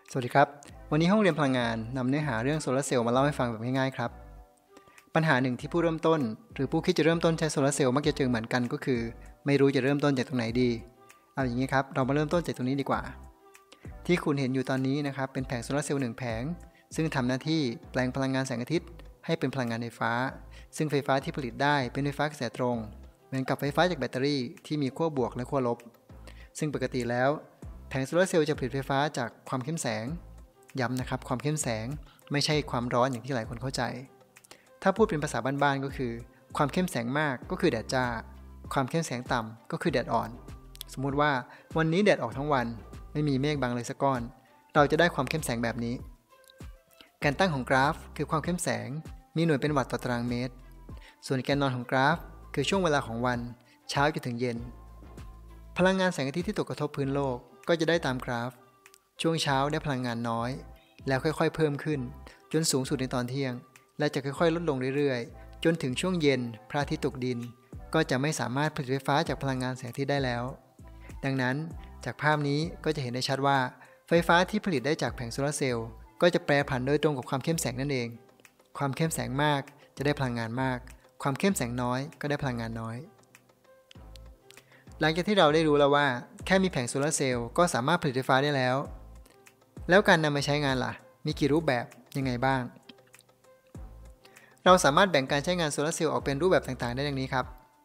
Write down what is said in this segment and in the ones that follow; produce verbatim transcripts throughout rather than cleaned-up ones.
สวัสดีครับวันนี้ห้องเรียนพลังงานนำเนื้อหาเรื่องโซลาร์เซลล์มาเล่าให้ฟังแบบง่ายๆครับปัญหาหนึ่งที่ผู้เริ่มต้นหรือผู้คิดจะเริ่มต้นใช้โซลาร์เซลล์มักจะเจอเหมือนกันก็คือไม่รู้จะเริ่มต้นจากตรงไหนดีเอาอย่างนี้ครับเรามาเริ่มต้นจากตรงนี้ดีกว่าที่คุณเห็นอยู่ตอนนี้นะครับเป็นแผงโซลาร์เซลล์หนึ่งแผงซึ่งทำหน้าที่แปลงพลังงานแสงอาทิตย์ให้เป็นพลังงานไฟฟ้าซึ่งไฟฟ้าที่ผลิตได้เป็นไฟฟ้ากระแสตรงเหมือนกับไฟฟ้าจากแบตเตอรี่ที่มีขั้วบวกและขั้วลบซึ่งปกติแล้วแผงโซลาร์เซลล์จะผลิตไฟฟ้าจากความเข้มแสงย้ำนะครับความเข้มแสงไม่ใช่ความร้อนอย่างที่หลายคนเข้าใจถ้าพูดเป็นภาษาบ้านๆก็คือความเข้มแสงมากก็คือแดดจ้าความเข้มแสงต่ำก็คือแดดอ่อนสมมุติว่าวันนี้แดดออกทั้งวันไม่มีเมฆบังเลยสักก้อนเราจะได้ความเข้มแสงแบบนี้การตั้งของกราฟคือความเข้มแสงมีหน่วยเป็นวัตต์ต่อตารางเมตรส่วนแกนนอนของกราฟคือช่วงเวลาของวันเช้าจนถึงเย็นพลังงานแสงอาทิตย์ที่ตกกระทบพื้นโลกก็จะได้ตามกราฟช่วงเช้าได้พลังงานน้อยแล้วค่อยๆเพิ่มขึ้นจนสูงสุดในตอนเที่ยงและจะค่อยๆลดลงเรื่อยๆจนถึงช่วงเย็นพระอาทิตย์ตกดินก็จะไม่สามารถผลิตไฟฟ้าจากพลังงานแสงอาทิตย์ได้แล้วดังนั้นจากภาพนี้ก็จะเห็นได้ชัดว่าไฟฟ้าที่ผลิตได้จากแผงโซลาร์เซลล์ก็จะแปรผันโดยตรงกับความเข้มแสงนั่นเองความเข้มแสงมากจะได้พลังงานมากความเข้มแสงน้อยก็ได้พลังงานน้อยหลังจากที่เราได้รู้แล้วว่าแค่มีแผงโซลาร์เซลล์ก็สามารถผลิตไฟฟ้าได้แล้วแล้วการนำมาใช้งานล่ะมีกี่รูปแบบยังไงบ้างเราสามารถแบ่งการใช้งานโซลาร์เซลล์ออกเป็นรูปแบบต่างๆได้ดังนี้ครับ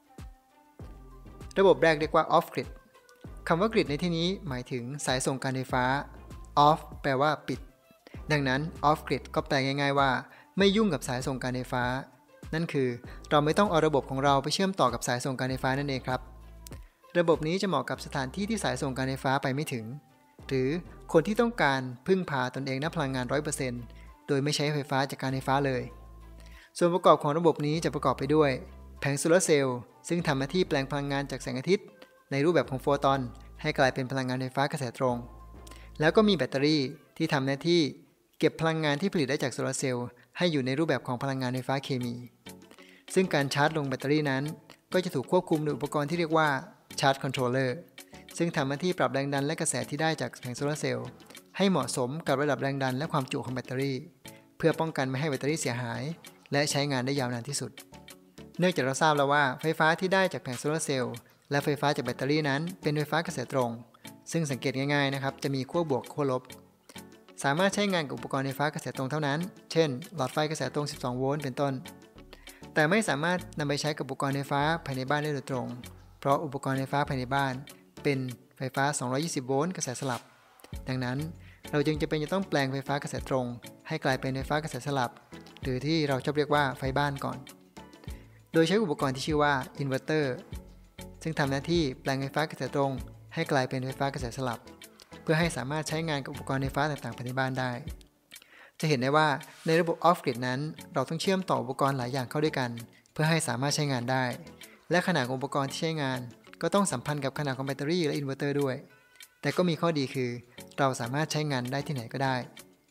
ระบบแรกเรียกว่า off grid คำว่า grid ในที่นี้หมายถึงสายส่งการไฟฟ้า off แปลว่าปิดดังนั้น off grid ก็แปลง่ายๆว่าไม่ยุ่งกับสายส่งการไฟฟ้านั่นคือเราไม่ต้องเอาระบบของเราไปเชื่อมต่อกับสายส่งการไฟฟ้านั่นเองครับระบบนี้จะเหมาะกับสถานที่ที่สายส่งการไฟฟ้าไปไม่ถึงหรือคนที่ต้องการพึ่งพาตนเองณพลังงาน ร้อยเปอร์เซ็นต์ โดยไม่ใช้ไฟฟ้าจากการไฟฟ้าเลยส่วนประกอบของระบบนี้จะประกอบไปด้วยแผงโซลาร์เซลล์ซึ่งทำหน้าที่แปลงพลังงานจากแสงอาทิตย์ในรูปแบบของโฟตอนให้กลายเป็นพลังงานไฟฟ้ากระแสตรงแล้วก็มีแบตเตอรี่ที่ทำหน้าที่เก็บพลังงานที่ผลิตได้จากโซลาร์เซลล์ให้อยู่ในรูปแบบของพลังงานไฟฟ้าเคมีซึ่งการชาร์จลงแบตเตอรี่นั้นก็จะถูกควบคุมโดยอุปกรณ์ที่เรียกว่าชาร์จคอนโทรลเลอร์ซึ่งทำหน้าที่ปรับแรงดันและกระแสที่ได้จากแผงโซลาร์เซลล์ให้เหมาะสมกับระดับแรงดันและความจุของแบตเตอรี่เพื่อป้องกันไม่ให้แบตเตอรี่เสียหายและใช้งานได้ยาวนานที่สุดเนื่องจากเราทราบแล้วว่าไฟฟ้าที่ได้จากแผงโซลาร์เซลล์และไฟฟ้าจากแบตเตอรี่นั้นเป็นไฟฟ้ากระแสตรงซึ่งสังเกตง่ายๆนะครับจะมีขั้วบวกขั้วลบสามารถใช้งานกับอุปกรณ์ไฟฟ้ากระแสตรงเท่านั้นเช่นหลอดไฟกระแสตรงสิบสองโวลต์เป็นต้นแต่ไม่สามารถนำไปใช้กับอุปกรณ์ไฟฟ้าภายในบ้านได้โดยตรงเพราะอุปกรณ์ไฟฟ้าภายในบ้านเป็นไฟฟ้าสองร้อยยี่สิบโวลต์กระแสสลับดังนั้นเราจึงจะเป็นจะต้องแปลงไฟฟ้ากระแสตรงให้กลายเป็นไฟฟ้ากระแสสลับหรือที่เราชอบเรียกว่าไฟบ้านก่อนโดยใช้อุปกรณ์ที่ชื่อว่าอินเวอร์เตอร์ซึ่งทำหน้าที่แปลงไฟฟ้ากระแสตรงให้กลายเป็นไฟฟ้ากระแสสลับเพื่อให้สามารถใช้งานกับอุปกรณ์ไฟฟ้าต่างๆภายในบ้านได้จะเห็นได้ว่าในระบบ off grid นั้นเราต้องเชื่อมต่ออุปกรณ์หลายอย่างเข้าด้วยกันเพื่อให้สามารถใช้งานได้และขนาดของอุปกรณ์ที่ใช้งานก็ต้องสัมพันธ์กับขนาดของแบตเตอรี่และอินเวอร์เตอร์ด้วยแต่ก็มีข้อดีคือเราสามารถใช้งานได้ที่ไหนก็ได้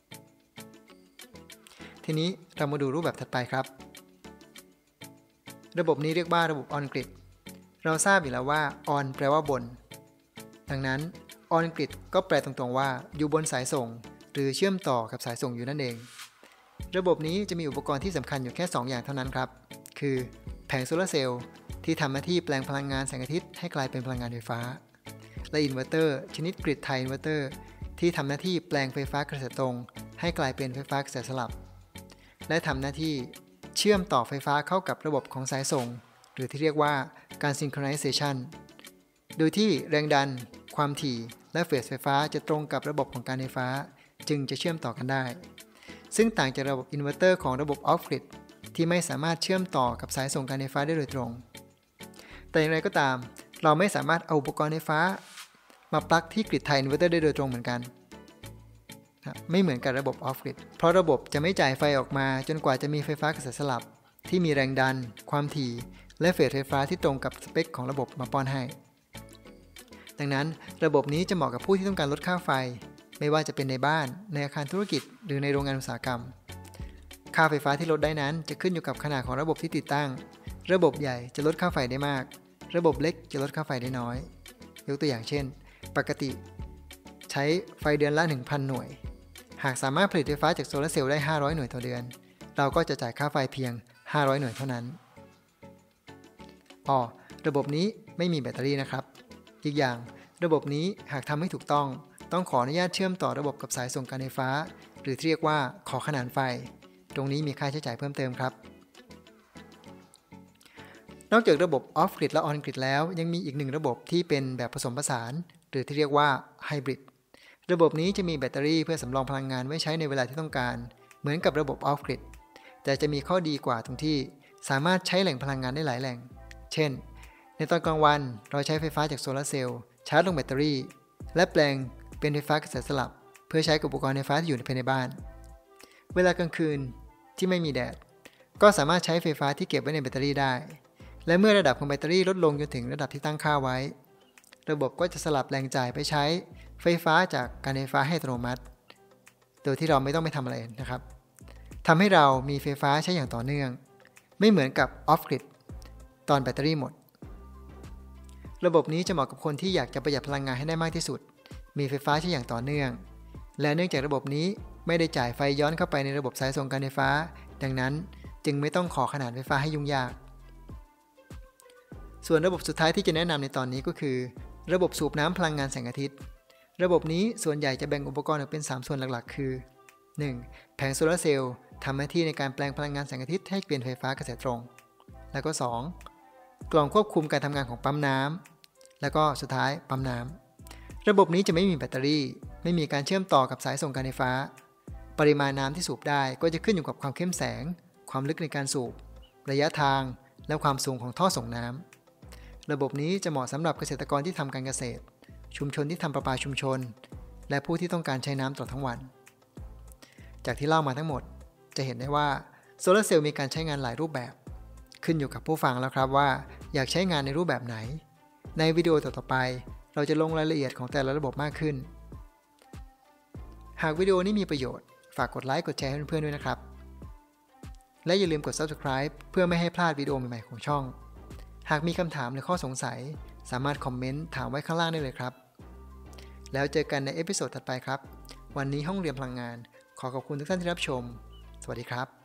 ทีนี้เรามาดูรูปแบบถัดไปครับระบบนี้เรียกว่าระบบ on grid เราทราบอยู่แล้วว่า on แปลว่าบนดังนั้น on grid ก็แปลตรงๆว่าอยู่บนสายส่งหรือเชื่อมต่อกับสายส่งอยู่นั่นเองระบบนี้จะมีอุปกรณ์ที่สำคัญอยู่แค่สองอย่างเท่านั้นครับคือแผงโซลาร์เซลล์ที่ทำหน้าที่แปลงพลังงานแสงอาทิตย์ให้กลายเป็นพลังงานไฟฟ้าและอินเวอร์เตอร์ชนิดกริดไทอินเวอร์เตอร์ที่ทำหน้าที่แปลงไฟฟ้ากระแสตรงให้กลายเป็นไฟฟ้ากระแสสลับและทำหน้าที่เชื่อมต่อไฟฟ้าเข้ากับระบบของสายส่งหรือที่เรียกว่าการ synchronization โดยที่แรงดันความถี่และเฟสไฟฟ้าจะตรงกับระบบของการไฟฟ้าจึงจะเชื่อมต่อกันได้ซึ่งต่างจากระบบอินเวอร์เตอร์ของระบบ off grid ที่ไม่สามารถเชื่อมต่อกับสายส่งการไฟฟ้าได้โดยตรงแต่อย่างไรก็ตามเราไม่สามารถเอาอุปกรณ์ไฟฟ้ามาปลั๊กที่กริดไทอินเวอร์เตอร์ได้โดยตรงเหมือนกันไม่เหมือนกับระบบ off grid เพราะระบบจะไม่จ่ายไฟออกมาจนกว่าจะมีไฟฟ้ากระแสสลับที่มีแรงดันความถี่และเฟสไฟฟ้าที่ตรงกับสเปคของระบบมาป้อนให้ดังนั้นระบบนี้จะเหมาะกับผู้ที่ต้องการลดค่าไฟไม่ว่าจะเป็นในบ้านในอาคารธุรกิจหรือในโรงงานอุตสาหกรรมค่าไฟฟ้าที่ลดได้นั้นจะขึ้นอยู่กับขนาดของระบบที่ติดตั้งระบบใหญ่จะลดค่าไฟได้มากระบบเล็กจะลดค่าไฟได้น้อยยกตัวอย่างเช่นปกติใช้ไฟเดือนละ หนึ่งพัน หน่วยหากสามารถผลิตไฟฟ้าจากโซลาร์เซลล์ได้ห้าร้อยหน่วยต่อเดือนเราก็จะจ่ายค่าไฟเพียงห้าร้อยหน่วยเท่านั้นอ๋อระบบนี้ไม่มีแบตเตอรี่นะครับอีกอย่างระบบนี้หากทำให้ถูกต้องต้องขออนุญาตเชื่อมต่อระบบกับสายส่งการไฟฟ้าหรือที่เรียกว่าขอขนานไฟตรงนี้มีค่าใช้จ่ายเพิ่มเติมครับนอกจากระบบ off grid และ on grid แล้วยังมีอีกหนึ่งระบบที่เป็นแบบผสมผสานหรือที่เรียกว่า hybrid ระบบนี้จะมีแบตเตอรี่เพื่อสำรองพลังงานไว้ใช้ในเวลาที่ต้องการเหมือนกับระบบ off grid แต่จะมีข้อดีกว่าตรงที่สามารถใช้แหล่งพลังงานได้หลายแหล่งเช่นในตอนกลางวันเราใช้ไฟฟ้าจากโซลาร์เซลล์ชาร์จลงแบตเตอรี่และแปลงเป็นไฟฟ้ากระแสสลับเพื่อใช้กับอุปกรณ์ไฟฟ้าที่อยู่ภายในบ้านเวลากลางคืนที่ไม่มีแดดก็สามารถใช้ไฟฟ้าที่เก็บไว้ในแบตเตอรี่ได้และเมื่อระดับของแบตเตอรี่ลดลงจนถึงระดับที่ตั้งค่าไว้ระบบก็จะสลับแรงจ่ายไปใช้ไฟฟ้าจากการไฟฟ้าให้อัตโนมัติโดยที่เราไม่ต้องไปทำอะไรนะครับทำให้เรามีไฟฟ้าใช้อย่างต่อเนื่องไม่เหมือนกับ off grid ตอนแบตเตอรี่หมดระบบนี้จะเหมาะกับคนที่อยากจะประหยัดพลังงานให้ได้มากที่สุดมีไฟฟ้าใช้อย่างต่อเนื่องและเนื่องจากระบบนี้ไม่ได้จ่ายไฟย้อนเข้าไปในระบบสายส่งการไฟฟ้าดังนั้นจึงไม่ต้องขอขนาดไฟฟ้าให้ยุ่งยากส่วนระบบสุดท้ายที่จะแนะนำในตอนนี้ก็คือระบบสูบน้ำพลังงานแสงอาทิตย์ระบบนี้ส่วนใหญ่จะแบ่งอุปกรณ์ออกเป็นสามส่วนหลักๆคือ หนึ่ง แผงโซลาร์เซลล์ทำหน้าที่ในการแปลงพลังงานแสงอาทิตย์ให้เป็นไฟฟ้ากระแสตรงแล้วก็ สอง กล่องควบคุมการทำงานของปั๊มน้ำแล้วก็สุดท้ายปั๊มน้ำระบบนี้จะไม่มีแบตเตอรี่ไม่มีการเชื่อมต่อกับสายส่งการไฟฟ้าปริมาณน้ำที่สูบได้ก็จะขึ้นอยู่กับความเข้มแสงความลึกในการสูบระยะทางและความสูงของท่อส่งน้ำระบบนี้จะเหมาะสำหรับเกษตรกรที่ทำการเกษตรชุมชนที่ทำประปาชุมชนและผู้ที่ต้องการใช้น้ำตลอดทั้งวันจากที่เล่ามาทั้งหมดจะเห็นได้ว่าโซลาร์เซลล์มีการใช้งานหลายรูปแบบขึ้นอยู่กับผู้ฟังแล้วครับว่าอยากใช้งานในรูปแบบไหนในวิดีโอต่อๆไปเราจะลงรายละเอียดของแต่ละระบบมากขึ้นหากวิดีโอนี้มีประโยชน์ฝากกดไลค์กดแชร์ให้เพื่อนๆด้วยนะครับและอย่าลืมกด ซับสไครบ์ เพื่อไม่ให้พลาดวิดีโอใหม่ๆของช่องหากมีคำถามหรือข้อสงสัยสามารถคอมเมนต์ถามไว้ข้างล่างได้เลยครับแล้วเจอกันในเอพิโซดถัดไปครับวันนี้ห้องเรียนพลังงานขอขอบคุณทุกท่านที่รับชมสวัสดีครับ